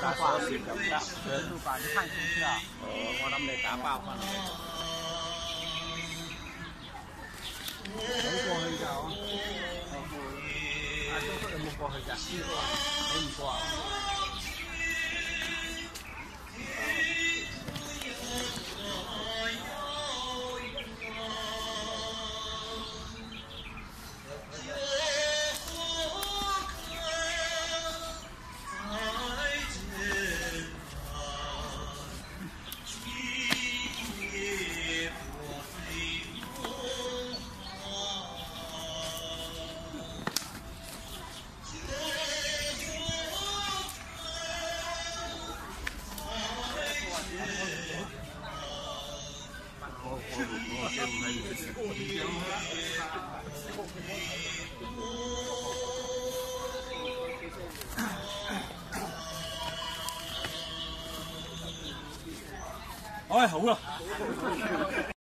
打爆10咁得，全部把你看出去啊！我諗你打爆翻。冇過去㗎，阿中叔有冇過去㗎？你唔過啊？哎，好啦。